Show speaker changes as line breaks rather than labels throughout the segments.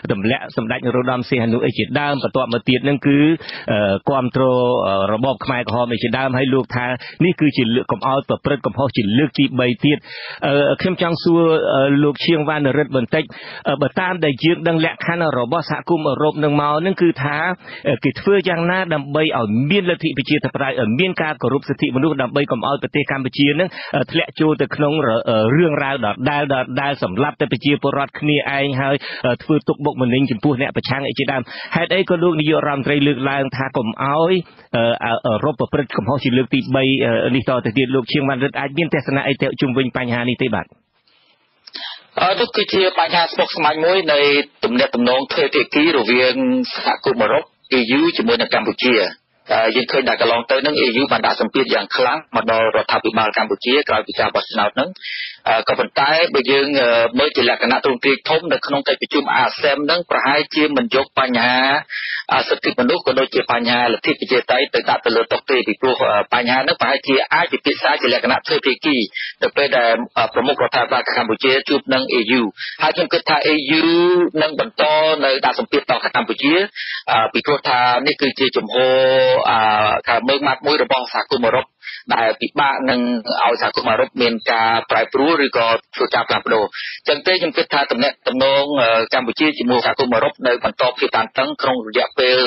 ទម្លាក់សម្ដេចនរោត្តមសីហនុអីជាដើមបន្ទាប់មកទៀតនឹងគឺគ្រប់គ្រងរបបខ្មែរក្រហមអីជាដើមហើយលោកថានេះគឺជាលើកកំអល់ប្រព្រឹត្តកំហុសជាលើកទី3ទៀតខ្ញុំចង់សួរលោកឈៀងវណ្ណរិទ្ធបន្តិចបើតាមដែលយើងដឹងលក្ខខណ្ឌរបស់សហគមន៍អឺរ៉ុបនឹងមកនឹងគឺថាគេធ្វើយ៉ាងណាដើម្បីឲ្យមានលទ្ធិប្រជាធិបតេយ្យឲ្យមានការគោរពសិទ្ធិមនុស្សដើម្បីកុំឲ្យប្រទេសកម្ពុជានឹងធ្លាក់ចូលទៅក្នុងរឿងរ៉ាវដដែលសម្លាប់តែប្រជាពលរដ្ឋគ្នាឯងហើយធ្វើទុកបុកម្នេញចំពោះអ្នកប្រឆាំងអីជាដើមហេតុអីក៏លោកនាយករដ្ឋមន្ត្រីលើកឡើងថាកុំឲ្យអឺរ៉ុបប្រព្រឹត្តកំហុសជាលើកទី3នេះតទៅទៀតលោកឈៀងវណ្ណរិទ្ធអាចមានទស្សនៈអីទៅជុំវិញបញ្ហានេះទេបាទ
នោះគឺជាបញ្ហាស្មុគស្មាញមួយនៃទំនាក់ទំនងទ្វេភាគីរវាងសហគមន៍អឺរ៉ុប EU ជាមួយនឹងកម្ពុជាយើងឃើញថាកន្លងទៅនឹង EU បានដាក់សម្ពាធយ៉ាងខ្លាំងមកដល់រដ្ឋាភិបាលកម្ពុជាក្រោយពីការបោះឆ្នោតហ្នឹងក៏ប៉ុន្តែបើយើងមើលជាលក្ខណៈទ្រង់ទ្រាយធំនៅក្នុងកិច្ចប្រជុំ ASEM ហ្នឹងប្រហែលជាមិនយកបញ្ហាសិទ្ធិមនុស្សក៏ដូចជាបញ្ហាលទ្ធិប្រជាធិបតេយ្យទៅដាក់ទៅលើតុទេពីព្រោះបញ្ហាហ្នឹងប្រហែលជាអាចពិភាក្សាជាលក្ខណៈទ្វេភាគីទៅពេលដែលប្រមុខរដ្ឋាភិបាលកម្ពុជាជួបនឹង EU ហើយខ្ញុំគិតថា EU នឹងបន្តនៅដាក់សម្ពាធដល់កម្ពុជាពីព្រោះថានេះគឺជាជំហរការមើលម៉ាត់មួយរបស់សហគមន៍អឺរ៉ុបដែលពិបាកនឹងឲ្យសហគមន៍អឺរ៉ុបមានការប្រែប្រួលឬក៏ធ្វើការផ្លាស់ប្ដូរអញ្ចឹងទេខ្ញុំគិតថាទំនាក់ទំនងកម្ពុជាជាមួយសហគមន៍អឺរ៉ុបនៅបន្តភាពតានតឹងក្នុងរយៈពេល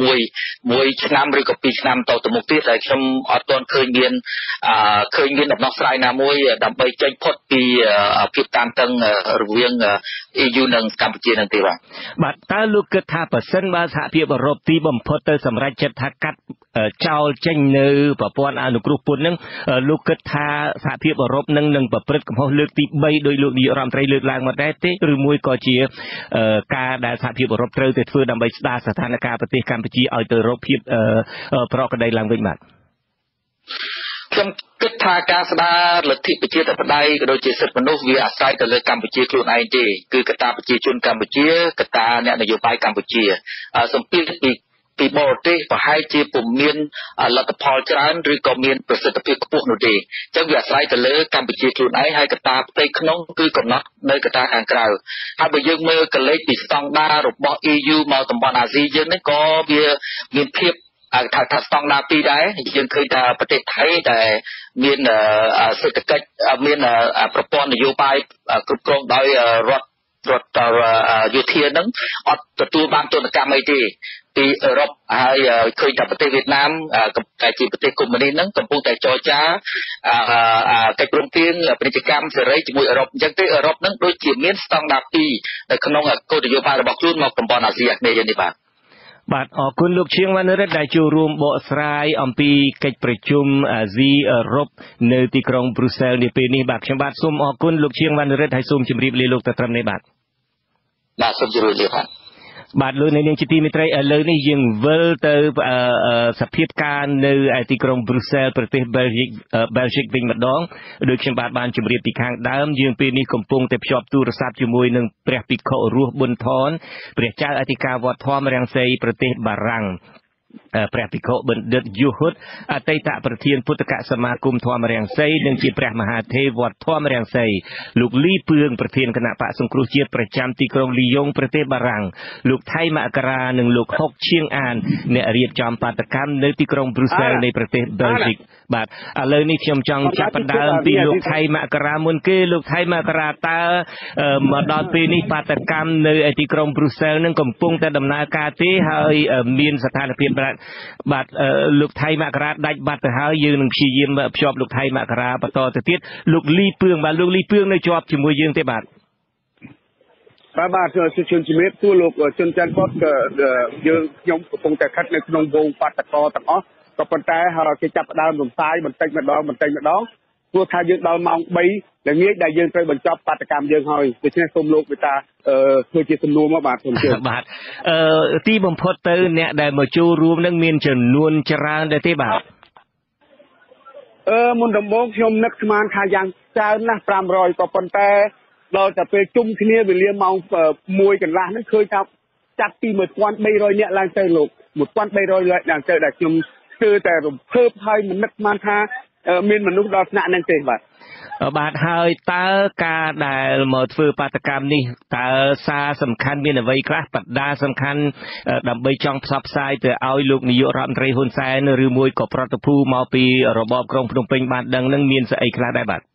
1ឆ្នាំឬក៏2ឆ្នាំតទៅមុខទៀតដែលខ្ញុំអត់ទាន់ឃើញមានដំណោះស្រាយណាមួយដើម្បីចេញផុតពីភាពតានតឹងរវាង EU និងកម្ពុជានឹងទេ
បាទតើលោកគិតថាប្រសិនបើសហភាពអឺរ៉ុបទីបំផុតទៅសម្រេចចិត្តថាកាត់ចោលចេញនៅប្រព័ន្ធអនុគ្រោះពន្ធនឹងលោកគិតថាសហភាពអឺរ៉ុបនឹងប្រព្រឹត្តកំហុសលើកទី3ដោយលោកនាយករដ្ឋមន្ត្រីលើកឡើងមកដែរទេឬមួយក៏ជាការដែលសហភាពអឺរ៉ុបត្រូវតែធ្វើដើម្បីស្ដារស្ថានភាពប្រទេសកម្ពុជាឲ្យទៅរកភាពប្រក្រតីឡើងវិញបាទ
ខ្ញុំគិតថាការស្ដារលទ្ធិប្រជាធិបតេយ្យក៏ដូចជាសិទ្ធិមនុស្សវាអាស្រ័យទៅលើកម្ពុជាខ្លួនឯងទេគឺកត្តាប្រជាជនកម្ពុជាកត្តាអ្នកនយោបាយកម្ពុជាសម្ពាធពីបរទេសប្រហែលជាពុំមានលទ្ធផលច្រើនឬក៏មានប្រសិទ្ធភាពខ្ពស់នោះទេអញ្ចឹងវាអាស្រ័យទៅលើកម្ពុជាខ្លួនឯងហើយកត្តាផ្ទៃក្នុងគឺកំណត់នៅកត្តាខាងក្រៅហើយបើយើងមើលកលេសពីស្តង់ដាររបស់ EU មកតំបន់អាស៊ីយើងនេះក៏វាមានភាពថាស្តង់ដារពីរដែរយើងឃើញថាប្រទេសថៃដែលមានសេដ្ឋកិច្ចមានប្រព័ន្ធនយោបាយគ្រប់គ្រងដោយរដ្ឋយោធានឹងអត់ទទួលបានទណ្ឌកម្មអីទេពីអឺរ៉ុបហើយឃើញថាប្រទេសវៀតណាមតែជាប្រទេសកុម្មុយនីសហ្នឹងកំពុងតែចរចាកិច្ចព្រមព្រៀងពាណិជ្ជកម្មសេរីជាមួយអឺរ៉ុបអញ្ចឹងទេអឺរ៉ុបហ្នឹងដូចជាមានស្តង់ដារ2នៅក្នុងគោលនយោបាយរបស់ខ្លួនមកតំបន់អាស៊ីអាគ្នេយ៍នេះបាទ
អរគុណលោកឈៀងវណ្ណរិទ្ធដែលចូលរួមបកស្រាយអំពីកិច្ចប្រជុំអាស៊ីអឺរ៉ុបនៅទីក្រុងប្រ៊ុយសែលនាពេលនេះបាទខ្ញុំបាទសូមអរគុណលោកឈៀងវណ្ណរិទ្ធហើយសូមជម្រាបលាលោកទៅត្រឹមនេះបាទ
សូមជម្រាបលា
បាទលោកនាងជាទីមេត្រីឥឡូវនេះយើងវិលទៅសភាពការនៅទីក្រុងប្រ៊ុយសែលប្រទេសបែលហ្សិកវិញម្ដងដោយខ្ញុំបានជម្រាបពីខាងដើមយើងពេលនេះកំពុងតែភ្ជាប់ទូរស័ព្ទជាមួយនឹងព្រះភិក្ខុរស់ប៊ុនថនព្រះចៅអធិការវត្តធម្មរាំងសីប្រទេសបារាំងព្រះភិក្ខុបណ្ឌិតយុហុតអតីតប្រធានពុទ្ធកសមាគមធម្មរាំងសីនិងជាព្រះមហាទេវវត្តធម្មរាំងសីលោកលីពឿងប្រធានគណៈបកសង្គ្រោះជាតិប្រចាំទីក្រុងលីយ៉ុងប្រទេសបារាំងលោកថៃមករានិងលោកហុកឈៀងអានអ្នករៀបចំបាតកម្មនៅទីក្រុងប្រ៊ុយសែលនៃប្រទេសបែលហ្សិកបាទឥឡូវនេះខ្ញុំចង់ចាប់ផ្ដើមពីលោកថៃមករាមុនគេលោកថៃមករាតើមកដល់ពេលនេះបាតកម្មនៅទីក្រុងប្រ៊ុយសែលនឹងកំពុងតែដំណើរការទេហើយមានស្ថានភាពបាទលោកថៃមករាដាច់បាត់ទៅហើយយើងនឹងព្យាយាមភ្ជាប់លោកថៃមករាបន្តទៅទៀតលោកលីពឿងបាទលោកលីពឿងនៅជាប់ជាមួយយើងទេបាទ
ជឿនជំរាបសួរលោកជុនច័ន្ទគាត់យើងខ្ញុំកំពុងតែខិតនៅក្នុងវងបាតកោទាំងអស់ក៏ប៉ុន្តែគេចាប់ផ្ដើមរំសាយបន្តិចម្ដងព្រោះថាយើងដល់ម៉ោង3ល្ងាចដែលយើងត្រូវបញ្ចប់បាតកម្មយើងហើយដូច្នេះសូមលោកមេត្តាធ្វើជាសំណួរមកបាទសូមជឿ
បាទទីបំផុតទៅអ្នកដែលមកចូលរួមនឹងមានចំនួនច្រើនដែរទេបាទ
មុនដំបូងខ្ញុំនឹកស្មានថាយ៉ាងច្រើនណាស់500ក៏ប៉ុន្តែដល់តែពេលជុំគ្នាវេលាម៉ោង1កន្លះហ្នឹងឃើញថាចាប់ពី1300នាក់ឡើងទៅលោក1300នាក់ឡើងទៅដែលខ្ញុំគឺតែរំភើបហើយមិននឹកស្មានថាមានមនុស្សដល់ថ្នាក់ហ្នឹងទេបាទ
បាទហើយតើការដែលមកធ្វើបាតកម្មនេះតើសារសំខាន់មានអ្វីខ្លះបដាសំខាន់ដើម្បីចង់ផ្សព្វផ្សាយទៅឲ្យលោកនាយករដ្ឋមន្ត្រីហ៊ុនសែនឬមួយក៏ប្រតិភូមកពីរបបក្រុងភ្នំពេញបានដឹងនឹងមានស្អីខ្លះដែរបាទ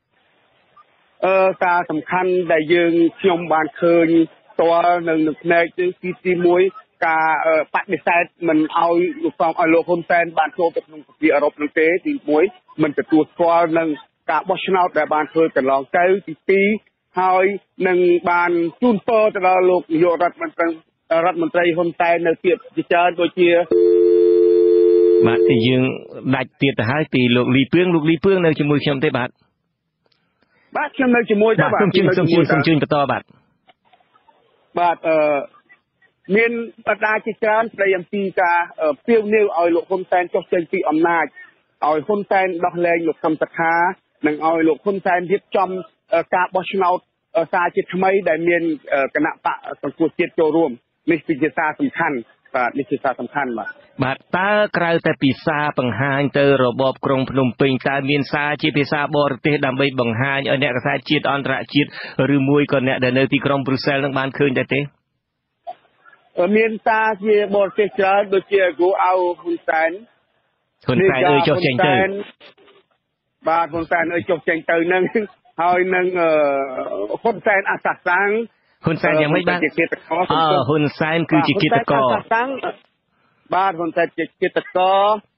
សារសំខាន់ដែលយើងខ្ញុំបានឃើញផ្ទាល់នៅផ្នែកទី1ការបដិសេធមិនឲ្យលោកហ៊ុនសែនបានចូលទៅក្នុងសហភាពអឺរ៉ុបនោះទេទី1មិនទទួលស្គាល់នឹងការបោះឆ្នោតដែលបានធ្វើកន្លងទៅទី2ហើយនឹងបានជូនពរទៅដល់លោកនាយករដ្ឋមន្ត្រីហ៊ុនសែននៅទៀតជាច្រើនដូចជា
បាទយើងដាច់ទៀតទៅហើយពីលោកលីពឿងនៅជាមួយខ្ញុំទេបាទ
ខ្ញុំនៅជាមួយទៅបាទ
សូមជឿបន្តបាទ
មានបដាជាច្រើនស្ដីអំពីការពៀវនាវឲ្យលោកហ៊ុនសែនចុះចេញពីអំណាចឲ្យហ៊ុនសែនដោះលែងលោកខឹមសុខានិងឲ្យលោកហ៊ុនសែនរៀបចំការបោះឆ្នោតសារជាថ្មីដែលមានគណៈបកសង្គ្រោះជាតិចូលរួមនេះជាសារសំខាន់បាទនេះជាសារសំខាន់
បាទតើក្រៅតែពីសារបង្ហាញទៅរបបក្រុងភ្នំពេញតើមានសារជាភាសាបរទេសដើម្បីបង្ហាញឲ្យអ្នកកសែតជាតិអន្តរជាតិឬមួយក៏អ្នកដែលនៅទីក្រុងប្រ៊ុយសែលនឹងបានឃើញដែរទេ
មានសារជាបរទេសច្រើនដូចជា Go Out ហ៊ុនសែន
ចុះចេញទៅ
បាទហ៊ុនសែនចុះចេញទៅនឹងហើយនឹងហ៊ុនសែនអសាសាំង
ហ៊ុនសែនយ៉ាងម៉េចបាទហ៊ុនសែនគឺជាគិតកោ
បាទហ៊ុនសែនជាគិតកោ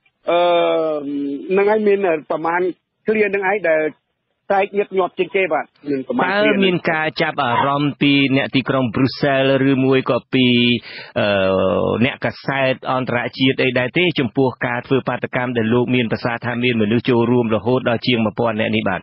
នឹងឲ្យមានប្រមាណឃ្លានឹងឯងដែលតែកញឹកញាប់ជាងគេបាទ
មានប្រមាណតើមានការចាប់អារម្មណ៍ពីអ្នកទីក្រុងប្រ៊ុយសែលឬមួយក៏ពីអ្នកកាសែតអន្តរជាតិអីដែរទេចំពោះការធ្វើបាតកម្មដែលលោកមានប្រសាសន៍ថាមានមនុស្សចូលរួមរហូតដល់ជាង 1000 នាក់នេះបាទ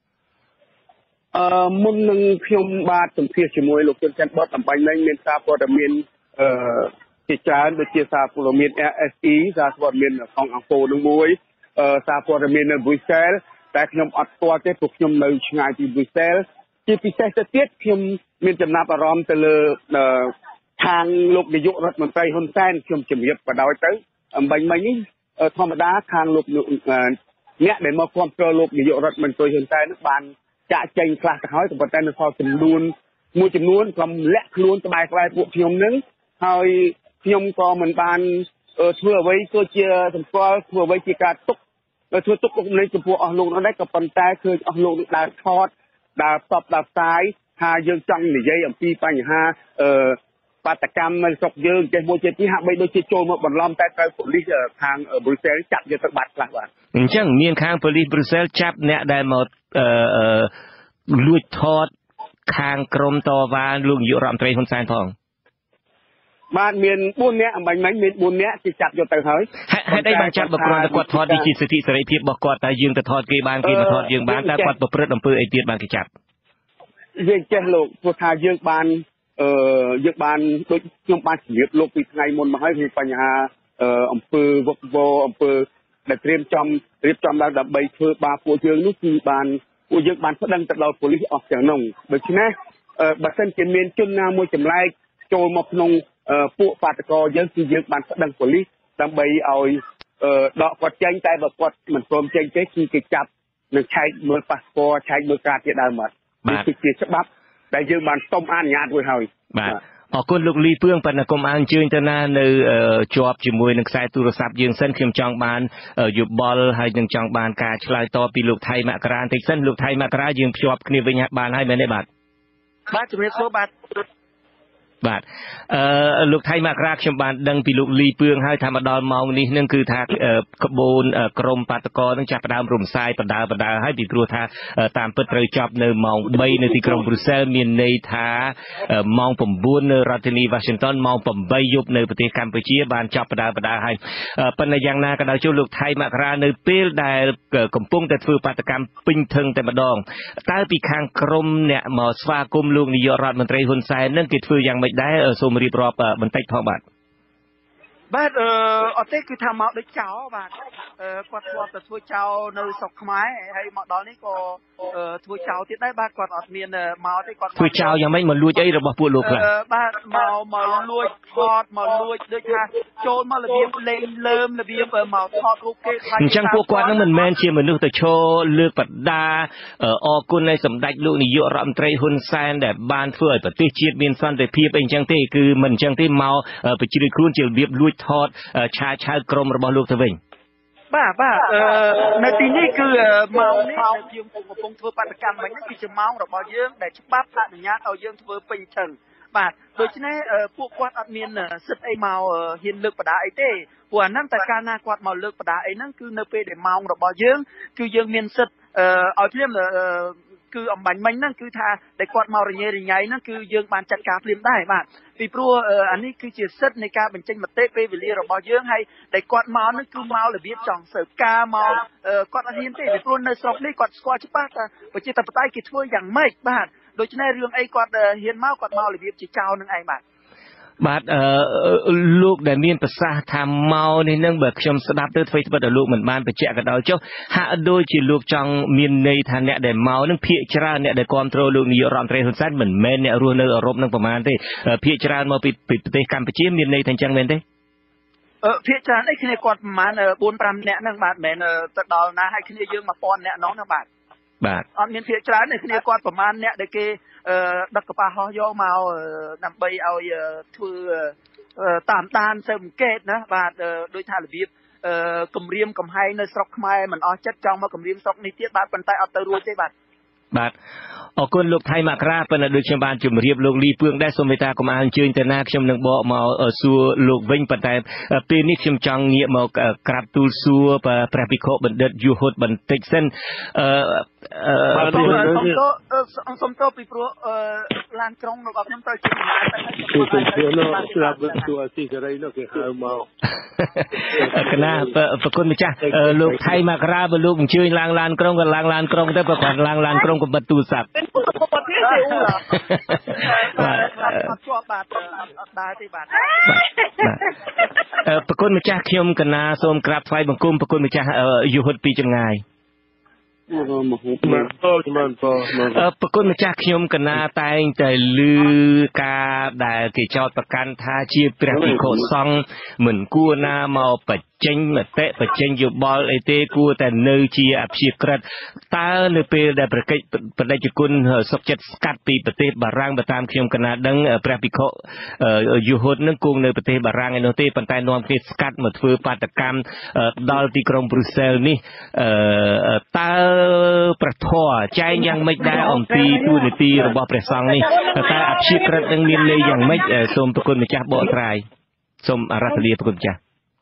មុននឹងខ្ញុំបាទសម្ភាសជាមួយលោកជុនច័ន្ទបតអំបញ្ញមិញមានសារព័ត៌មានជាច្រើនដូចជាសារព័ត៌មាន RSE សារព័ត៌មានក្នុងអង្គរនឹងមួយសារព័ត៌មាននៅប្រ៊ុយសែលតែខ្ញុំអត់ស្គាល់ទេព្រោះខ្ញុំនៅឆ្ងាយពីប្រ៊ុយសែលជាពិសេសទៅទៀតខ្ញុំមានចំណាប់អារម្មណ៍ទៅលើខាងលោកនាយករដ្ឋមន្ត្រីហ៊ុនសែនខ្ញុំជម្រាបបដ ாய் ទៅអំបញ្ញមិញនេះធម្មតាខាងលោកអ្នកដែលមកគ្រប់គ្រងលោកនាយករដ្ឋមន្ត្រីហ៊ុនសែននឹងបានចាក់ចេញខ្លះទៅហើយក៏ប៉ុន្តែនៅក្នុងចំនួនមួយចំនួនក៏លាក់ខ្លួនក្បែរពួកខ្ញុំនឹងហើយខ្ញុំក៏មិនបានធ្វើអ្វីក៏ជាសម្គាល់ធ្វើអ្វីជាការទុកធ្វើទុកបុកម្នេញចំពោះអស់លោកនោះដែរក៏ប៉ុន្តែឃើញអស់លោកនឹងដើរថតដើរផ្សព្វផ្សាយថាយើងចង់និយាយអំពីបញ្ហាបាតកម្មនៅស្រុកយើងចេះមួយចេះពីរហាក់បីដូចជាចូលមកបន្លំតែត្រូវប៉ូលីសខាងប្រ៊ុយសែលចាប់យកទៅបាត់ខ្លះបាទ
អញ្ចឹងមានខាងប៉ូលីសប្រ៊ុយសែលចាប់អ្នកដែលមកលួចថតខាងក្រមតវ៉ាលោកនាយករដ្ឋមន្ត្រីហ៊ុនសែនផង
បាទមាន4នាក់អំបញ្ញមិញមាន4នាក់គេចាប់យកទៅហើយ
ហេតុអីបានចាប់បើគ្រាន់តែគាត់ថតនេះជាសិទ្ធិសេរីភាពរបស់គាត់តែយើងទៅថតគេបានគេមកថតយើងបានតែគាត់ប្រព្រឹត្តអំពើអីទៀតបានគេចាប់
យើងចេះលោកព្រោះថាយើងបានដូចខ្ញុំបានជម្រាបលោកពីថ្ងៃមុនមកហើយគឺបញ្ហាអំពើវឹកវរអំពើដែលរៀបចំឡើងដើម្បីធ្វើបាបពួកយើងនោះគឺបានពួកយើងបានប្តឹងទៅដល់ប៉ូលីសអស់ទាំងនោះដូច្នេះបើសិនជាមានជនណាមួយចម្លែកចូលមកក្នុងពួកបាតកោយើងគឺយើងបានប្តឹងប៉ូលីសដើម្បីឲ្យដកគាត់ចេញតែបើគាត់មិនព្រមចេញទេគឺគេចាប់នឹងឆែកមើលប៉ាសពតឆែកមើលកាតជាដើមបាត់
នេះ
គឺជាច្បាប់ដែលយើងបានសុំអនុញ្ញាតរួចហើយ
បាទអរគុណលោកលីពឿងប៉ុន្តែកុំអញ្ជើញទៅណានៅជាប់ជាមួយនឹងខ្សែទូរស័ព្ទយើងសិនខ្ញុំចង់បានយោបល់ហើយនឹងចង់បានការឆ្លើយតបពីលោកថៃមករាបន្តិចសិនលោកថៃមករាយើងភ្ជាប់គ្នាវិញបានហើយមែនទេបាទ
ជំរាបសួរបាទ
បាទលោកថៃមករាខ្ញុំបានដឹងពីលោកលីពឿងហើយថាមកដល់ម៉ោងនេះនឹងគឺថាក្បូនក្រមបាតកោនឹងចាប់ផ្ដើមរំសាយបដាហើយពីព្រោះថាតាមពិតត្រូវចប់នៅម៉ោង3នៅទីក្រុងប្រ៊ុយសែលមានន័យថាម៉ោង9នៅរដ្ឋធានី Washington ម៉ោង8យប់នៅប្រទេសកម្ពុជាបានចប់បដាហើយប៉ុន្តែយ៉ាងណាក៏ដោយចុះលោកថៃមករានៅពេលដែលកំពុងតែធ្វើបាតកម្មពេញធឹងតែម្ដងតើពីខាងក្រមអ្នកមកស្វាគមន៍លោកនាយករដ្ឋមន្ត្រីហ៊ុនសែននឹងគេធ្វើយ៉ាងម៉េចដែរសូមរៀបរាប់បន្តិចផងបាទ
បាទអត់ទេគឺថាមកដូចចោលបាទគាត់ធ្លាប់តែធ្វើចោលនៅស្រុកខ្មែរហើយមកដល់នេះក៏ធ្វើចោលទៀតដែរបាទគាត់អត់មានមកទេគាត់
ធ្វើចោលយ៉ាងម៉េចមកលួចអីរបស់ពួកលោកខ្លះ
បាទមកលួចថតមកលួចដូចថាចូលមករបៀបលេងលើមរបៀបមកថតរូបគេខ្លាច
អញ្ចឹងពួកគាត់នឹងមិនមែនជាមនុស្សទៅឈរលើកបដាអរគុណនៃសម្ដេចលោកនាយករដ្ឋមន្ត្រីហ៊ុនសែនដែលបានធ្វើឲ្យប្រទេសជាតិមានសន្តិភាពអីអញ្ចឹងទេគឺមិនអញ្ចឹងទេមកបញ្ជ្រាបខ្លួនជារបៀបលួចថតឆាវក្រុមរបស់លោកទៅវិញ
បាទនៅទីនេះគឺម៉ោងនេះយើងកំពុងធ្វើបាតកម្មមិញនេះគឺជាម៉ោងរបស់យើងដែលច្បាប់អនុញ្ញាតឲ្យយើងធ្វើពេញចឹងបាទដូច្នេះពួកគាត់អត់មានសិទ្ធិអីមកហ៊ានលើកបដាអីទេព្រោះអាហ្នឹងតែកាលណាគាត់មកលើកបដាអីហ្នឹងគឺនៅពេលដែលម៉ោងរបស់យើងគឺយើងមានសិទ្ធិឲ្យភ្លាមគឺអំបញ្ញមិញហ្នឹងគឺថាដែលគាត់មករញ៉េរញ៉ៃហ្នឹងគឺយើងបានចាត់ការភ្លាមដែរបាទពីព្រោះអានេះគឺជាសិទ្ធិនៃការបញ្ចេញមតិពេលវេលារបស់យើងហើយដែលគាត់មកហ្នឹងគឺមករបៀបចង់សើការមកគាត់អត់ហ៊ានទេពីព្រោះនៅស្រុកនេះគាត់ស្គាល់ច្បាស់ថាប្រជាធិបតេយ្យគេធ្វើយ៉ាងម៉េចបាទដូច្នេះរឿងអីគាត់ហ៊ានមកគាត់មករបៀបជាចោលនឹងឯងបាទ
បាទលោកដែលមានប្រសាសន៍ថាមកនេះនឹងបើខ្ញុំស្ដាប់ទៅធ្វើឲ្យលោកមិនបានបញ្ជាក់ក៏ដោយចុះហាក់ដូចជាលោកចង់មានន័យថាអ្នកដែលមកនឹងភាគច្រើនអ្នកដែលគ្រប់គ្រងលោកនាយករដ្ឋមន្ត្រីហ៊ុនសែនមិនមែនអ្នករស់នៅអឺរ៉ុបនឹងប្រហែលទេភាគច្រើនមកពីប្រទេសកម្ពុជាមានន័យថាអញ្ចឹងមែនទេ
ភាគច្រើនអីគ្នាគាត់ប្រហែល4-5នាក់ហ្នឹងបាទមិនមែនទៅដល់ណាហើយគ្នាយើង1000នាក់នោះណាបាទអត់មានភាគច្រើនទេគ្នាគាត់ប្រហែលអ្នកដែលគេដឹកកប៉ាល់ហោះយកមកដើម្បីឲ្យធ្វើតាមដានស៊ើបអង្កេតណាបាទដោយថារបៀបគម្រាមកំហែងនៅស្រុកខ្មែរមិនអស់ចិត្តចង់មកគម្រាមស្រុកនេះទៀតបាទប៉ុន្តែអត់ទៅរួចទេបាទ
អរគុណលោកថៃមករាប៉ុន្តែដូចខ្ញុំបានជម្រាបលោកលីពឿងដែរសូមមេត្តាកុំអញ្ជើញទៅណាខ្ញុំនឹងបកមកសួរលោកវិញប៉ុន្តែពេលនេះខ្ញុំចង់ងាកមកក្រាបទូលសួរព្រះភិក្ខុបណ្ឌិតយូហុតបន្តិចសិន
សូមទោសពីព្រោះឡានក្រុងរបស់ខ្ញុំទៅជាណាតែ
គឺស្រាប់ទៅអស៊ីសេរីនោះគេហៅមក
កណាប្រគុណម្ចាស់លោកថៃមករាបើលោកអញ្ជើញឡើងឡានក្រុងក៏ឡើងឡានក្រុងទៅបើគាត់ឡើងឡានក្រុងក៏បិទទូរស័ព្ទ
គាត់ទេអូបាទជាប់បាទអត់ដែរទេបាទ
ប្រគុណម្ចាស់ខ្ញុំកណាសូមក្រាបថ្វាយបង្គំប្រគុណម្ចាស់យូហុតពីចម្ងាយប្រគុណម្ចាស់ខ្ញុំកណាតែងតែឮការដែលគេចោទប្រកាន់ថាជាព្រះភិក្ខុសង្ឃមិនគួរណាមកបញ្ចេញមតិបញ្ចេញយោបល់អីទេគួរតែនៅជាអព្យាក្រឹតតើនៅពេលដែលប្រតិជគុណសុខចិត្តស្កាត់ពីប្រទេសបារាំងបើតាមខ្ញុំកណាដឹងព្រះភិក្ខុយូហុតនឹងគង់នៅប្រទេសបារាំងឯនោះទេប៉ុន្តែនាំគ្នាស្កាត់មកធ្វើបាតកម្មដល់ទីក្រុងប្រ៊ុយសែលនេះតើព្រះធម៌ចែងយ៉ាងម៉េចដែរអំពីទូនាទីរបស់ព្រះសង្ឃនេះតើអព្យាក្រឹតនឹងមានន័យយ៉ាងម៉េចសូមប្រគុណម្ចាស់បកស្រាយសូមអរសាទរប្រគុណម្ចាស់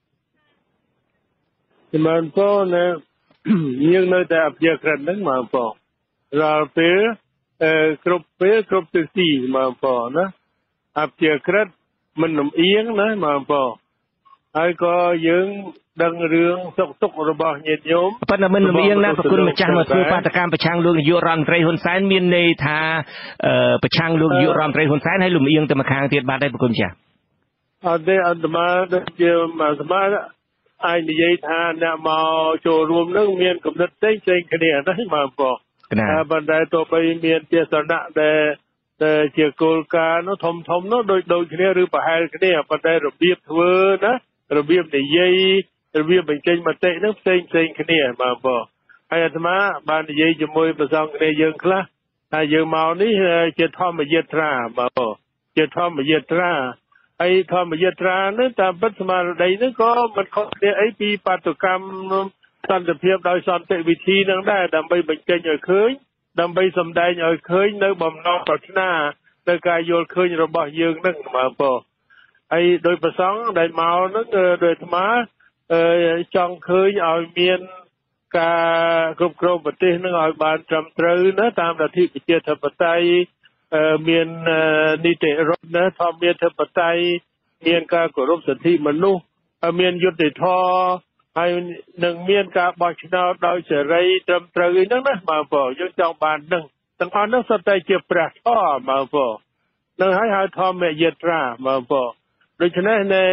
ជំរាបសួរនៅយើងនៅតែអព្យាក្រឹតហ្នឹងមកបងរាល់ពេលគ្រប់ពេលគ្រប់ទិសទីមកបងណាអព្យាក្រឹតមិនលំអៀងណាមកបងហើយក៏យើងដឹងរឿងសុខទុក្ខរបស់ញាតិញោម
ប៉ុន្តែមិនលំអៀងណាប្រគុណម្ចាស់មកធ្វើបាតកម្មប្រឆាំងលោកនាយករដ្ឋមន្ត្រីហ៊ុនសែនមានន័យថាប្រឆាំងលោកនាយករដ្ឋមន្ត្រីហ៊ុនសែនហើយលំអៀងទៅម្ខាងទៀតបាត់ហើយប្រគុណម្ចាស់
អត់ទេអត់មកដូចជាអាត្មាអាចនិយាយថាអ្នកមកចូលរួមនឹងមានគំនិតផ្សេងគ្នាណាមកបងប៉ុន្តែទោះបីមានទស្សនៈដែលជាគោលការណ៍នោះធំនោះដូចគ្នាឬប្រហែលគ្នាប៉ុន្តែរបៀបធ្វើណារបៀបនិយាយរបៀបបញ្ចេញមតិនឹងផ្សេងគ្នាបាទបងហើយអាត្មាបាននិយាយជាមួយប្រសងគ្នាយើងខ្លះថាយើងមកនេះជាធម្មយាត្រាបាទបងជាធម្មយាត្រាហើយធម្មយាត្រានេះតាមពិតស្មារតីនេះក៏មិនខុសគ្នាអីពីបាតុកម្មសន្តិភាពដោយសន្តិវិធីនឹងដែរដើម្បីបញ្ចេញឲ្យឃើញដើម្បីសម្ដែងឲ្យឃើញនៅបំណងប្រាថ្នានៅការយល់ឃើញរបស់យើងនឹងបាទបងហើយដោយប្រសងដែលមកហ្នឹងដោយអាត្មាចង់ឃើញឲ្យមានការគ្រប់គ្រងប្រទេសនឹងឲ្យបានត្រឹមត្រូវណាតាមលទ្ធិប្រជាធិបតេយ្យមាននីតិរដ្ឋណាធម្មធិបតេយ្យមានការគោរពសិទ្ធិមនុស្សមានយុត្តិធម៌ហើយនឹងមានការបោះឆ្នោតដោយសេរីត្រឹមត្រូវអីហ្នឹងណាបាទបងយើងចង់បានហ្នឹងទាំងអស់ហ្នឹងសុទ្ធតែជាព្រះធម៌បាទបងនឹងហើយហៅធម្មយាត្រាបាទបងដូច្នេះ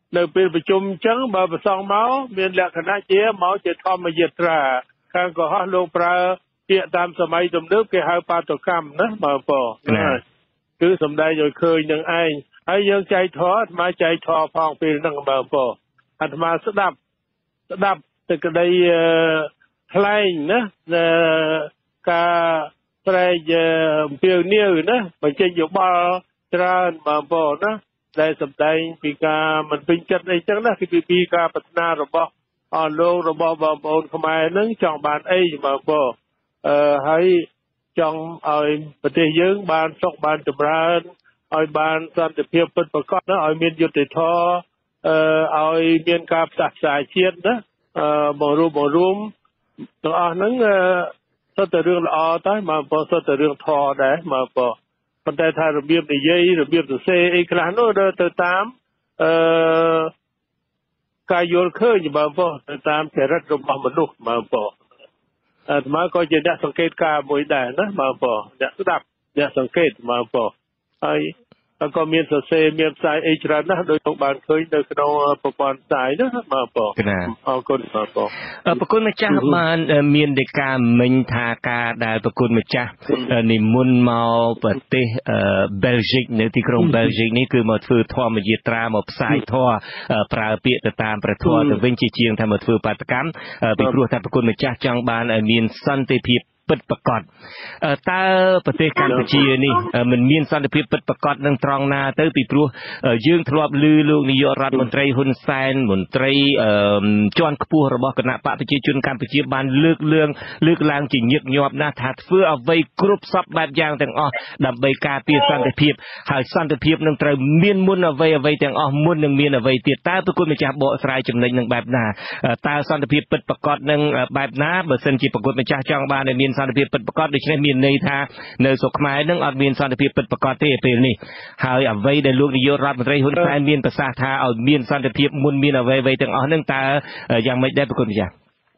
នៅពេលប្រជុំអញ្ចឹងបើប្រសងមកមានលក្ខណៈជាមកជាធម្មយាត្រាខាងកុហកលោកប្រើពាក្យតាមសម័យទំនើបគេហៅបាតុកម្មណាបងប្អូនគឺសំដែងឲ្យឃើញនឹងឯងហើយយើងចែកធម៌អាត្មាចែកធម៌ផងពេលហ្នឹងបងប្អូនអាត្មាស្ដាប់សេចក្តីថ្លែងណាការស្រែកអំពាវនាវណាបញ្ចេញយោបល់ច្រើនបងប្អូនណាដែលសម្ដែងពីការមិនពេញចិត្តអីចឹងណាគឺពីការប្រាថ្នារបស់អស់លោករបស់បងប្អូនខ្មែរហ្នឹងចង់បានអីបងប្អូនហើយចង់ឲ្យប្រទេសយើងបានសុខបានចម្រើនឲ្យបានសន្តិភាពពិតប្រាកដណាឲ្យមានយុត្តិធម៌ឲ្យមានការផ្សះផ្សាជាតិណាបងរួមទាំងអស់ហ្នឹងសុទ្ធតែរឿងល្អតែមកបងសុទ្ធតែរឿងធម៌ដែរមកបងប៉ុន្តែថារបៀបនិយាយរបៀបសរសេរអីខ្លះនោះទៅតាមការយល់ឃើញបងប្អូនទៅតាមចរិតរបស់មនុស្សបងប្អូនអាត្មាក៏ជាអ្នកសង្កេតការមួយដែរណាបងប្អូនអ្នកស្ដាប់អ្នកសង្កេតបងប្អូនហើយក៏មានសរសេរមានផ្សាយអីច្រើនណាស់ដោយខ្ញុំបានឃើញនៅក្នុងប្រព័ន្ធផ្សាយណាបងប្អូនអរគុណបងប្អូន
ប្រគុណម្ចាស់បានមានដីកាមិញថាការដែលប្រគុណម្ចាស់និមន្តមកប្រទេសបែលហ្សិកនៅទីក្រុងបែលហ្សិកនេះគឺមកធ្វើធម្មយាត្រាមកផ្សាយធម៌ប្រើពាក្យទៅតាមព្រះធម៌ទៅវិញជាងថាមកធ្វើបាតកម្មពីព្រោះថាប្រគុណម្ចាស់ចង់បានឲ្យមានសន្តិភាពពិតប្រាកដតើប្រទេសកម្ពុជានេះមិនមានសន្តិភាពពិតប្រាកដនឹងត្រង់ណាទៅពីព្រោះយើងធ្លាប់ឮលោកនាយករដ្ឋមន្ត្រីហ៊ុនសែនមន្ត្រីជាន់ខ្ពស់របស់គណៈបកប្រជាជនកម្ពុជាបានលើកឡើងជាញឹកញាប់ណាស់ថាធ្វើអ្វីគ្រប់សពបែបយ៉ាងទាំងអស់ដើម្បីការពារសន្តិភាពហើយសន្តិភាពនឹងត្រូវមានមុនអ្វីទាំងអស់មុននឹងមានអ្វីទៀតតើប្រគុណម្ចាស់បកស្រាយចំណុចនឹងបែបណាតើសន្តិភាពពិតប្រាកដនឹងបែបណាបើសិនជាប្រគុណម្ចាស់ចង់បានឲ្យមានសន្តិភាពពិតប្រាកដដូច្នេះមានន័យថានៅស្រុកខ្មែរនឹងអត់មានសន្តិភាពពិតប្រាកដទេពេលនេះហើយអ្វីដែលលោកនាយករដ្ឋមន្ត្រីហ៊ុនសែនមានប្រសាសន៍ថាឲ្យមានសន្តិភាពមុនមានអ្វីទាំងអស់នឹងតើយ៉ាងម៉េចដែរប្រគុណម្ចាស់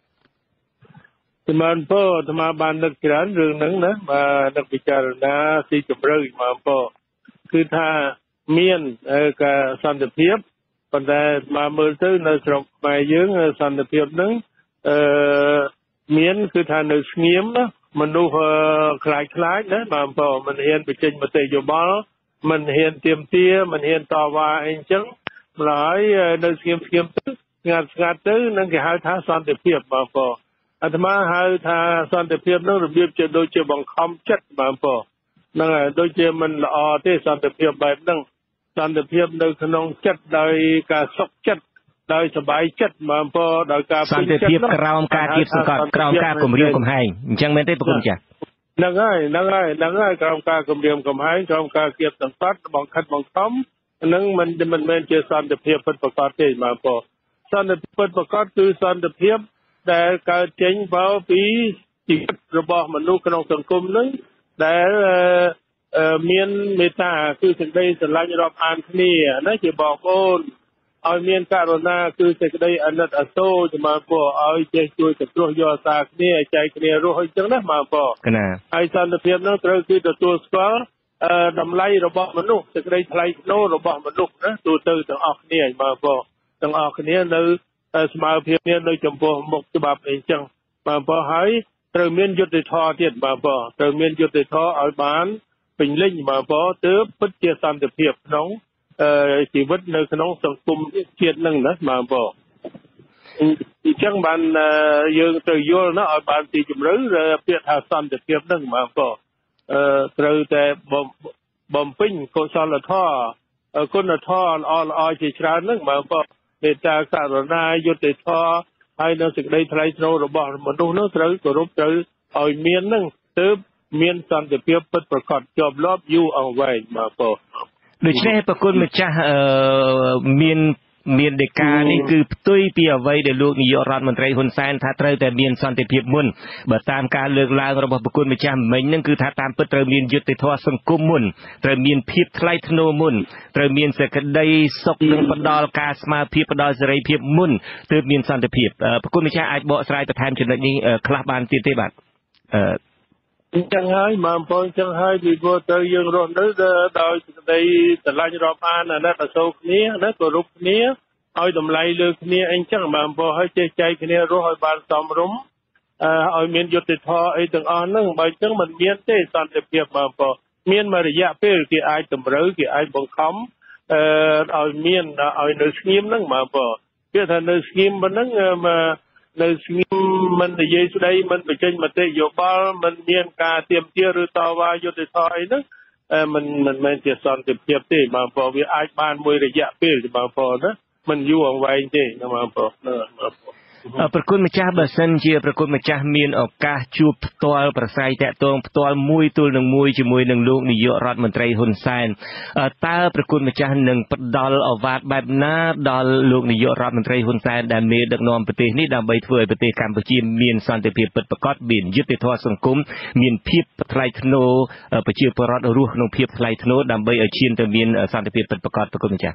សម្រាប់អាត្មាបាននឹកច្រើនរឿងហ្នឹងណាបាទនឹកពិចារណាស៊ីជម្រៅមកគឺថាមានការសន្តិភាពប៉ុន្តែមកមើលទៅនៅស្រុកខ្មែរយើងសន្តិភាពហ្នឹងមានគឺថានៅស្ងៀមណាមនុស្សខ្លាចណាបងប្អូនមិនហ៊ានបញ្ចេញមតិយោបល់មិនហ៊ានទាមទារមិនហ៊ានតវ៉ាអីចឹងម្ល៉េះនៅស្ងៀមទៅស្ងាត់ទៅនឹងគេហៅថាសន្តិភាពបងប្អូនអាត្មាហៅថាសន្តិភាពនោះរបៀបជាដូចជាបង្ខំចិត្តបងប្អូនហ្នឹងហើយដូចជាមិនល្អទេសន្តិភាពបែបហ្នឹងសន្តិភាពនៅក្នុងចិត្តដោយការសុខចិត្តដោយសบายចិត្តបងប្អូនដោយការ
សន្តិភាពក្រោមការគៀបសង្កត់ក្រោមការគំរាមកំហែងអញ្ចឹងមែនទេប្រគុណចាស់
ហ្នឹងហើយក្រោមការគំរាមកំហែងក្រោមការគៀបសង្កត់បង្ខិតបង្ខំហ្នឹងមិនមែនជាសន្តិភាពពិតប្រាកដទេបងប្អូនសន្តិភាពពិតប្រាកដគឺសន្តិភាពដែលកើតចេញពីជីវិតរបស់មនុស្សក្នុងសង្គមហ្នឹងដែលមានមេត្តាគឺសេចក្តីស្រឡាញ់រាប់អានគ្នាណាជាបងប្អូនឲ្យមានករុណាគឺសេចក្តីអាណិតអាសូរជាមួយពួកឲ្យចេះជួយសង្គ្រោះយកអាសាគ្នាចែកគ្នារស់អញ្ចឹងណាបងប្អូនហើយសន្តិភាពនោះត្រូវគឺទទួលស្គាល់តម្លៃរបស់មនុស្សសេចក្តីថ្លៃថ្នូររបស់មនុស្សណាទូទៅទាំងអស់គ្នាបងប្អូនទាំងអស់គ្នានៅស្មើភាពគ្នានៅចំពោះមុខច្បាប់អីចឹងបងប្អូនហើយត្រូវមានយុត្តិធម៌ទៀតបងប្អូនត្រូវមានយុត្តិធម៌ឲ្យបានពេញលេញបងប្អូនទើបពិតជាសន្តិភាពក្នុងជីវិតនៅក្នុងសង្គមជាតិនឹងណាបងប្អូនអញ្ចឹងបានយើងត្រូវយល់ណាឲ្យបានទីជម្រៅពាក្យថាសន្តិភាពនឹងបងប្អូនត្រូវតែបំពេញកុសលធម៌គុណធម៌ល្អជាច្រើននឹងបងប្អូនមេត្តាករុណាយុត្តិធម៌ហើយនៅសេចក្តីថ្លៃថ្នូររបស់មនុស្សនោះត្រូវគោរពត្រូវឲ្យមាននឹងទើបមានសន្តិភាពពិតប្រាកដជាប់លាប់យូរអង្វែងបងប្អូន
ដូច្នេះប្រគុណម្ចាស់មានដីកានេះគឺផ្ទុយពីអ្វីដែលលោកនាយករដ្ឋមន្ត្រីហ៊ុនសែនថាត្រូវតែមានសន្តិភាពមុនបើតាមការលើកឡើងរបស់ប្រគុណម្ចាស់មិញហ្នឹងគឺថាតាមពិតត្រូវមានយុត្តិធម៌សង្គមមុនត្រូវមានភាពថ្លៃថ្នូរមុនត្រូវមានសេចក្តីសុខនិងផ្ដល់ការស្មើភាពផ្ដល់សេរីភាពមុនទើបមានសន្តិភាពប្រគុណម្ចាស់អាចបកស្រាយបន្ថែមចំណុចនេះខ្លះបានទៀតទេបាទ
អញ្ចឹងហើយបងប្អូនអញ្ចឹងហើយពីព្រោះទៅយើងរស់នៅដោយសេចក្តីស្រឡាញ់រាប់អានអាណិតអាសូរគ្នាណាគោរពគ្នាឲ្យតម្លៃលើគ្នាអីចឹងបាទបើឲ្យចេះចែកគ្នារស់ឲ្យបានសមរម្យឲ្យមានយុត្តិធម៌អីទាំងអស់ហ្នឹងបើចឹងមិនមានទេសន្តិភាពបាទបើមានមួយរយៈពេលគេអាចតម្រូវគេអាចបង្ខំឲ្យមានឲ្យនៅស្ងៀមហ្នឹងបាទបើគេថានៅស្ងៀមប៉ុណ្ណឹងនៅស្ងៀមមិននិយាយស្ដីមិនបញ្ចេញមតិយោបល់មិនមានការទាមទារឬតវ៉ាយុត្តិធម៌អីហ្នឹងមិនមែនជាសន្តិភាពទេបាទបើវាអាចបានមួយរយៈពេលបាទបើណាមិនយូរអង្វែងទេបាទបើ
ប្រគុណម្ចាស់បើសិនជាប្រគុណម្ចាស់មានឱកាសជួបផ្ទាល់ប្រស័យតាក់ទងផ្ទាល់មួយទល់នឹងមួយជាមួយនឹងលោកនាយករដ្ឋមន្ត្រីហ៊ុនសែនតើប្រគុណម្ចាស់នឹងផ្ដល់ឱវាទបែបណាដល់លោកនាយករដ្ឋមន្ត្រីហ៊ុនសែនដែលមានដឹកនាំប្រទេសនេះដើម្បីធ្វើឲ្យប្រទេសកម្ពុជាមានសន្តិភាពពិតប្រាកដមានយុត្តិធម៌សង្គមមានភាពថ្លៃថ្នូរប្រជាពលរដ្ឋរស់ក្នុងភាពថ្លៃថ្នូរដើម្បីឲ្យឈានទៅមានសន្តិភាពពិតប្រាកដប្រគុណម្ចាស់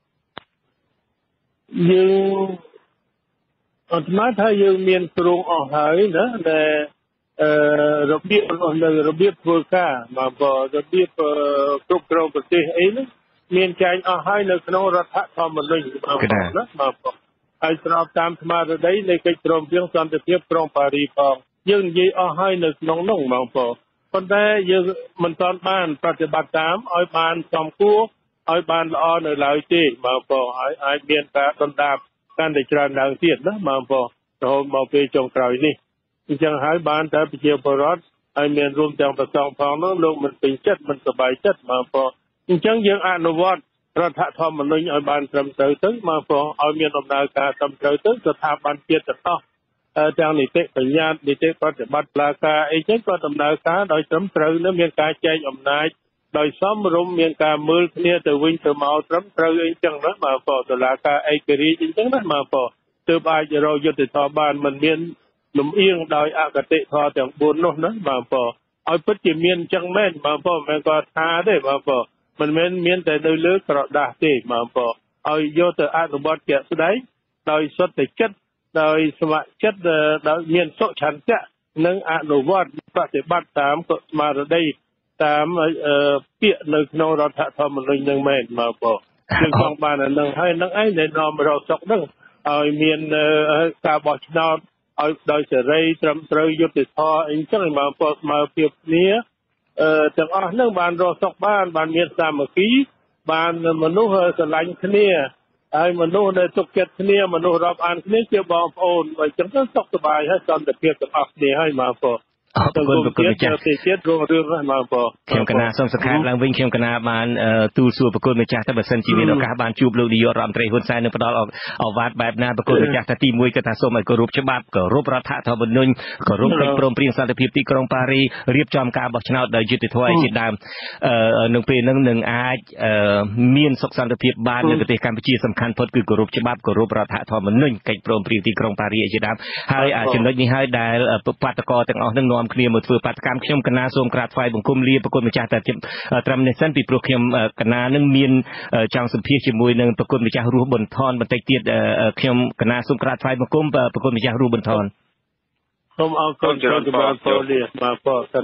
យើងអត់មកថាយើងមានគ្រោងអស់ហើយណាដែលរបៀបនៅរបៀបធ្វើការមករបៀបគ្រប់គ្រងប្រទេសអីហ្នឹងមានចែងអស់ហើយនៅក្នុងរដ្ឋធម្មនុញ្ញណាមកហើយស្របតាមស្មារតីនៃកិច្ចព្រមព្រៀងសន្តិភាពក្រុងប៉ារីសផងយើងនិយាយអស់ហើយនៅក្នុងនោះមកប៉ុន្តែយើងមិនទាន់បានប្រតិបត្តិតាមឲ្យបានសមគួរឲ្យបានល្អនៅឡើយទេមកហើយអាចមានការដុនដាបកាន់តែច្រើនឡើងទៀតណាបងរហូតមកពេលចុងក្រោយនេះអញ្ចឹងហើយបានតែប្រជាពលរដ្ឋហើយមានរួមទាំងប្រសងផងនោះលោកមិនពេញចិត្តមិនសប្បាយចិត្តបងអញ្ចឹងយើងអនុវត្តរដ្ឋធម្មនុញ្ញឲ្យបានត្រឹមត្រូវទៅបងឲ្យមានដំណើរការត្រឹមត្រូវទៅស្ថាប័នជាតិទាំងអស់ទាំងនីតិបញ្ញត្តិនីតិប្រតិបត្តិផ្លាការអីចឹងក៏ដំណើរការដោយត្រឹមត្រូវនឹងមានការចែកអំណាចដោយសមរម្យមានការមើលគ្នាទៅវិញទៅមកត្រឹមត្រូវអីចឹងណាបាទតុលាការឯករាជ្យអីចឹងណាបាទទើបអាចរកយុត្តិធម៌បានមិនមានលំអៀងដោយអកតេធម៌ទាំង4នោះណាបាទឲ្យពិតជាមានចឹងមែនបាទមិនមែនគាត់ថាទេបាទមិនមែនមានតែនៅលើក្រដាស់ទេបាទឲ្យយកទៅអនុវត្តជាក់ស្ដែងដោយសុទ្ធតែចិត្តដោយស្ម័គ្រចិត្តដោយមានសុឆន្ទៈនិងអនុវត្តប្រតិបត្តិតាមស្មារតីតាមពាក្យនៅក្នុងរដ្ឋធម្មនុញ្ញនឹងមែនមកយើងចង់បានអានឹងហើយនឹងឯងដែលនាំរកសុខនឹងឲ្យមានការបោះឆ្នោតឲ្យដោយសេរីត្រឹមត្រូវយុត្តិធម៌អីចឹងមកស្មើភាពគ្នាទាំងអស់នឹងបានរកសុខបានមានសាមគ្គីបានមនុស្សស្រឡាញ់គ្នាហើយមនុស្សដែលទុកចិត្តគ្នាមនុស្សរាប់អានគ្នាជាបងប្អូនអញ្ចឹងទៅសុខសប្បាយហើយសន្តិភាពទាំងអស់គ្នាហើយមក
អរគុណប្រគុណម្ចាស់
ជាតិរឿងហ្នឹងមក
ខ្ញុំកណាសូមសង្ខេបឡើងវិញខ្ញុំកណាបានទូលសួរប្រគុណម្ចាស់តែបើសិនជាមានឱកាសបានជួបលោកនាយករដ្ឋមន្ត្រីហ៊ុនសែននឹងផ្ដល់ឱវាទបែបណាប្រគុណម្ចាស់ថាទី1គឺថាសូមឲ្យគោរពច្បាប់គោរពរដ្ឋធម្មនុញ្ញគោរពកិច្ចព្រមព្រៀងសន្តិភាពទីក្រុងប៉ារីរៀបចំការបោះឆ្នោតដោយយុត្តិធម៌ជាដើមនឹងពេលហ្នឹងនឹងអាចមានសុខសន្តិភាពបាននៅប្រទេសកម្ពុជាសំខាន់ផុតគឺគោរពច្បាប់គោរពរដ្ឋធម្មនុញ្ញកិច្ចព្រមព្រៀងទីក្រុងប៉ារីជាដើមហើយចំណុចនេះហើយដែលបាតកោទាំងអស់នឹងនាំគ្នាមកធ្វើបាតកម្មខ្ញុំកណាសូមក្រាបថ្វាយបង្គំលាប្រគុណម្ចាស់តែត្រឹមនេះសិនពីព្រោះខ្ញុំកណានឹងមានចង់សម្ភាសជាមួយនឹងប្រគុណម្ចាស់រស់ប៊ុនថនបន្តិចទៀតខ្ញុំកណាសូមក្រាបថ្វាយបង្គំប្រគុណម្ចាស់រស់ប៊ុនថន
សូមអរគុណច្រើនបាទពលលាបាទ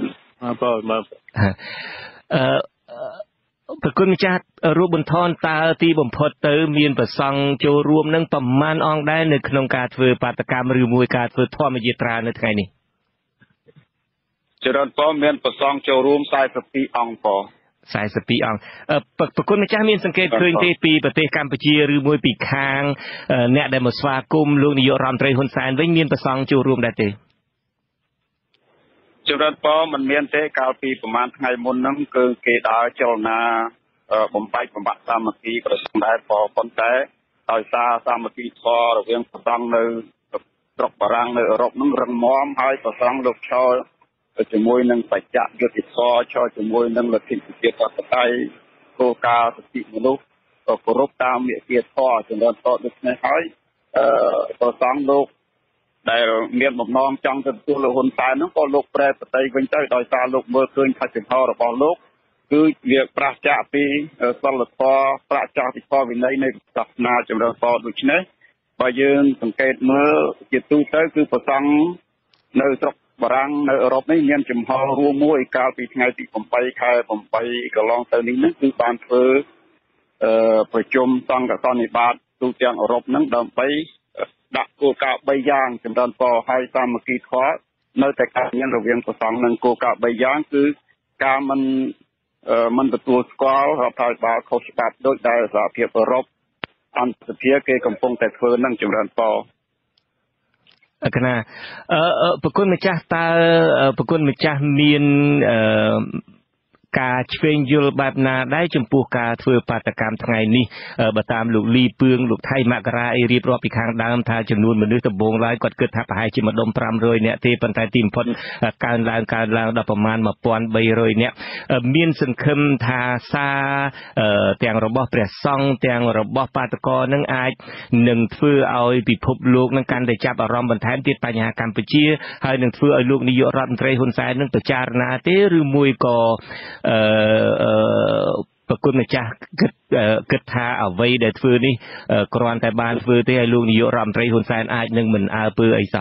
ប្រគុណម្ចាស់រស់ប៊ុនថនតើទីបំផុតទៅមានប្រសង់ចូលរួមនឹងប្រមាណអង្គដែរនៅក្នុងការធ្វើបាតកម្មឬមួយការធ្វើធម្មយាត្រានៅថ្ងៃនេះ
ច្រើនពមានប្រសងចូលរួម42អង្គ
42អង្គប្រគុណម្ចាស់មានសង្កេតឃើញទេពីប្រទេសកម្ពុជាឬមួយពីខាងអ្នកដែលមកស្វាគមន៍លោកនាយករដ្ឋមន្ត្រីហ៊ុនសែនវិញមានប្រសងចូលរួមដែរទេ
ច្រើនពមិនមានទេកាលពីប្រហែលថ្ងៃមុនហ្នឹងគឺគេដើរចលនាបំបែកបំបាក់សាមគ្គីប្រសងដែរប៉ុន្តែដោយសារសាមគ្គីធម៌រវាងប្រសងនៅស្រុកបារាំងនៅអឺរ៉ុបហ្នឹងរឹងមាំហើយប្រសងលោកឈរជាមួយនឹងបច្ចៈយុត្តិធម៌ឈរជាមួយនឹងលទ្ធិប្រជាធិបតេយ្យគោលការណ៍សិទ្ធិមនុស្សគោរពតាមមេគាធម៌ចំណុចតដូចនេះហើយប្រសងលោកដែលមានបំណងចង់ទៅទទួលលោកហ៊ុនសែនហ្នឹងក៏លោកប្រែប្រតិវិញទៅដោយសារលោកមើលឃើញថាចំហរបស់លោកគឺវាប្រឆាចពីសិលធម៌ប្រឆាចពីធម៌វិន័យនៃសាសនាចម្រើនតដូច្នេះបើយើងសង្កេតមើលជាទូទៅគឺប្រសងនៅស្រុកបារាំងនៅអឺរ៉ុបនេះមានចំហរួមមួយកាលពីថ្ងៃទី8ខែ8កន្លងទៅនេះគឺបានធ្វើប្រជុំសង្ឃសន្និបាត
ទូទាំងអឺរ៉ុបហ្នឹងដើម្បីដាក់គោលការណ៍3យ៉ាងចម្រើនពរឲ្យសាមគ្គីធម៌នៅតែកើតមានរវាងព្រះសង្ឃនិងគោលការណ៍3យ៉ាងគឺការមិនទទួលស្គាល់រដ្ឋាភិបាលខុសច្បាប់ដោយដែលសហភាពអឺរ៉ុបអន្តរជាតិគេកំពុងតែធ្វើនឹងចម្រើនពរ
កណាប្រគុណម្ចាស់តើប្រគុណម្ចាស់មានការឆ្វេងយល់បែបណាដែរចំពោះការធ្វើបាតកម្មថ្ងៃនេះបើតាមលោកលីពឿងលោកថៃមករាអីរៀបរាប់ពីខាងដើមថាចំនួនមនុស្សដំបូងឡើយគាត់គិតថាប្រហែលជាម្ដុំ500នាក់ទេប៉ុន្តែទីបំផុតកើនឡើងដល់ប្រមាណ1300នាក់មានសង្ឃឹមថាសារទាំងរបស់ព្រះសង្ឃទាំងរបស់បាតកោនឹងអាចនឹងធ្វើឲ្យពិភពលោកនឹងកាន់តែចាប់អារម្មណ៍បន្ថែមទៀតបញ្ហាកម្ពុជាហើយនឹងធ្វើឲ្យលោកនាយករដ្ឋមន្ត្រីហ៊ុនសែននឹងពិចារណាទេឬមួយក៏ប្រគុណម្ចាស់គិតថាអ្វីដែលធ្វើនេះគ្រាន់តែបានធ្វើទេឲ្យលោកនាយករដ្ឋមន្ត្រីហ៊ុនសែនអាចនឹងមិនអើពើអីសោះ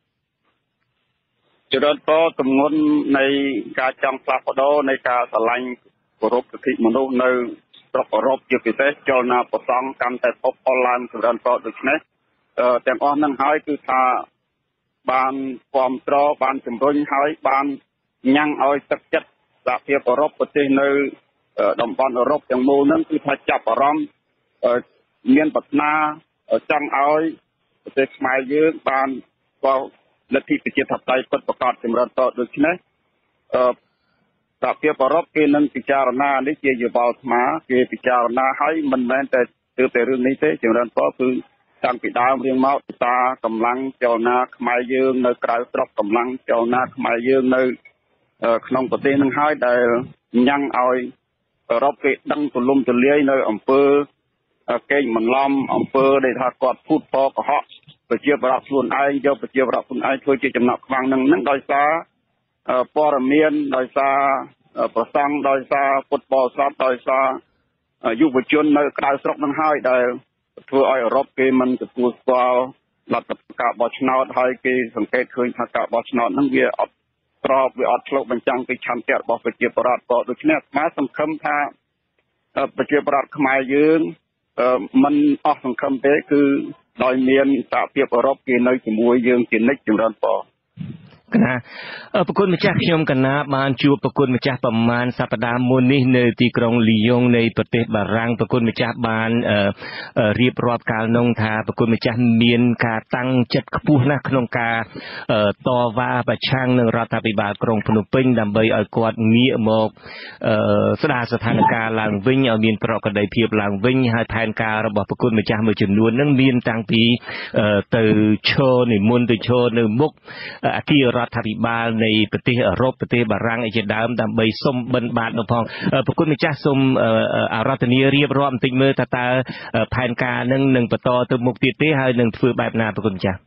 ចរិតតទម្ងន់នៃការចង់ផ្លាស់ប្ដូរនៃការឆ្លាញ់គោរពសិទ្ធិមនុស្សនៅស្រុកអឺរ៉ុបជាពិសេសចលនាប្រសង់កាន់តែផុសផុលឡើងចរិតតដូច្នេះទាំងអស់នឹងហើយគឺថាបានគាំទ្របានជំរុញហើយបានញ៉ាំងឲ្យទឹកចិត្តសហភាពអឺរ៉ុបប្រទេសនៅតំបន់អឺរ៉ុបទាំងមូលហ្នឹងគឺថាចាប់អារម្មណ៍មានប្រាថ្នាចង់ឲ្យប្រទេសខ្មែរយើងបានស្គាល់លទ្ធិប្រជាធិបតេយ្យពិតប្រាកដចម្រើនតដូច្នេះសហភាពអឺរ៉ុបគេនឹងពិចារណានេះជាយោបល់ស្មាគេពិចារណាឲ្យមិនមែនតែរឿងនេះទេចម្រើនតគឺតាំងពីដើមរៀងមកតាកម្លាំងចលនាខ្មែរយើងនៅក្រៅស្រុកកម្លាំងចលនាខ្មែរយើងនៅក្នុងប្រទេសនឹងហើយដែលញ៉ាំងឲ្យអឺរ៉ុបគេដឹងទូលំទូលាយនៅអំពើកេងបន្លំអំពើដែលថាគាត់ភូតផកុហកប្រជាប្រដ្ឋខ្លួនឯងយកប្រជាប្រដ្ឋខ្លួនឯងធ្វើជាចំណាក់ខ្វាំងនឹងដោយសារព័ត៌មានដោយសារប្រសង់ដោយសារពុទ្ធបរិស័ទដោយសារយុវជននៅក្រៅស្រុកនឹងហើយដែលធ្វើឲ្យអឺរ៉ុបគេមិនទទួលស្គាល់លទ្ធភាពការបោះឆ្នោតហើយគេសង្កេតឃើញថាការបោះឆ្នោតនឹងវាអត់ស្របវាអត់ឆ្លុះបញ្ចាំងពីឆន្ទៈរបស់ប្រជាប្រដ្ឋក៏ដូច្នេះអាសង្ឃឹមថាប្រជាប្រដ្ឋខ្មែរយើងមិនអស់សង្ឃឹមទេគឺដោយមានសហភាពអឺរ៉ុបគេនៅជាមួយយើងជានិច្ចចម្រើនពរ
កណាប្រគុណម្ចាស់ខ្ញុំកណាបានជួបប្រគុណម្ចាស់ប្រមាណសប្តាហ៍មុននេះនៅទីក្រុងលីយ៉ុងនៃប្រទេសបារាំងប្រគុណម្ចាស់បានរៀបរាប់កាលនោះថាប្រគុណម្ចាស់មានការតាំងចិត្តខ្ពស់ណាស់ក្នុងការតវ៉ាប្រឆាំងនឹងរដ្ឋាភិបាលក្រុងភ្នំពេញដើម្បីឲ្យគាត់ងាកមកស្ដារស្ថានភាពឡើងវិញឲ្យមានប្រក្រតីភាពឡើងវិញហើយផែនការរបស់ប្រគុណម្ចាស់មួយចំនួននឹងមានតាំងពីទៅឈរនិមន្តទៅឈរនៅមុខអគាររដ្ឋាភិបាលនៃប្រទេសអឺរ៉ុបប្រទេសបារាំងឯជាដើមដើម្បីសុំបិណ្ឌបាតនោះផងប្រគុណម្ចាស់សូមអារាធនារៀបរាប់បន្តិចមើលថាតើផែនការនឹងបន្តទៅមុខទៀតទេហើយនឹងធ្វើបែបណាប្រគុណម្ចាស់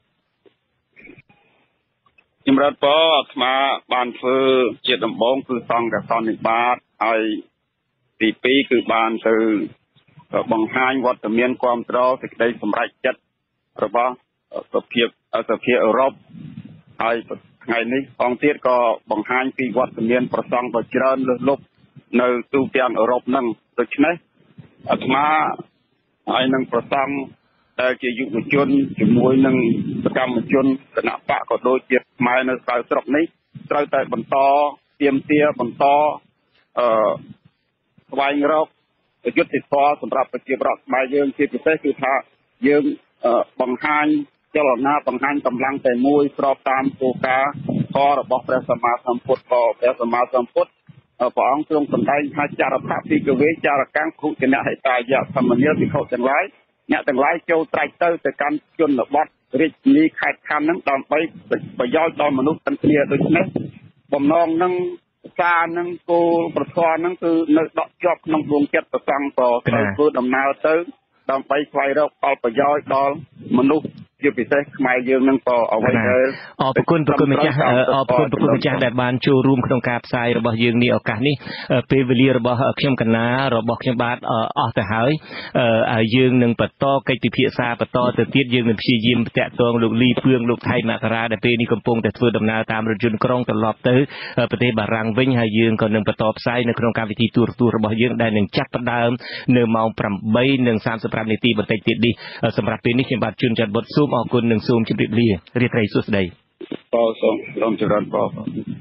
ចម្រើនពរអាត្មាបានធ្វើជាដំបូងគឺសង្ឃសន្និបាតហើយទី2គឺបានទៅបង្ហាញវត្តមានគាំទ្រសេចក្តីសម្រេចចិត្តរបស់សភាអឺរ៉ុបហើយថ្ងៃនេះផងទៀតក៏បង្ហាញពីវត្តមានប្រសង់ដ៏ច្រើនលើសលប់នៅទូទាំងអឺរ៉ុបហ្នឹងដូច្នេះអាត្មាហើយនឹងប្រសង់ដែលជាយុវជនជាមួយនឹងសកម្មជនគណៈបកក៏ដូចជាខ្មែរនៅក្រៅស្រុកនេះត្រូវតែបន្តទាមទារបន្តស្វែងរកយុត្តិធម៌សម្រាប់ប្រជាប្រដ្ឋខ្មែរយើងជាពិសេសគឺថាយើងបង្ហាញចលនាបង្ហាញកម្លាំងតែមួយស្របតាមគោលការណ៍របស់ព្រះសម្មាសម្ពុទ្ធក៏ព្រះសម្មាសម្ពុទ្ធព្រះអង្គទ្រង់សម្ដែងថាចរថភិកវេចារកាំងភុជនហេតាយៈធម្មនិលភិក្ខុទាំងឡាយអ្នកទាំងឡាយចូលត្រាច់ទៅកាន់ជនបទរាជធានីខេត្តខណ្ឌហ្នឹងដើម្បីប្រយោជន៍ដល់មនុស្សទាំងគ្នាដូច្នេះបំណងនឹងសារនឹងគោលប្រធមនឹងគឺនៅដកជាប់ក្នុងដួងចិត្តប្រសង់ក៏ត្រូវធ្វើដំណើរទៅដើម្បីស្វែងរកផលប្រយោជន៍ដល់មនុស្សជាពិសេសខ្មែរយើងនឹងក៏អ្វីដែល
អរគុណម្ចាស់ដែលបានចូលរួមក្នុងការផ្សាយរបស់យើងនេះឱកាសនេះពេលវេលារបស់ខ្ញុំកណារបស់ខ្ញុំបាទអស់ទៅហើយយើងនឹងបន្តកិច្ចពិភាក្សាបន្តទៅទៀតយើងនឹងព្យាយាមតាក់ទងលោកលីពឿងលោកថៃមករាដែលពេលនេះកំពុងតែធ្វើដំណើរតាមរថយន្តក្រុងត្រឡប់ទៅប្រទេសបារាំងវិញហើយយើងក៏នឹងបន្តផ្សាយនៅក្នុងកម្មវិធីទូរទស្សន៍របស់យើងដែលនឹងចាប់ផ្ដើមនៅម៉ោង 8:35 នាទីបន្តិចទៀតនេះសម្រាប់ពេលនេះខ្ញុំបាទជួនច័ន្ទបុត្រសូមអរគុណនិងសូមជម្រាបលារាត្រីសួស្តី
សូមជម្រាបលា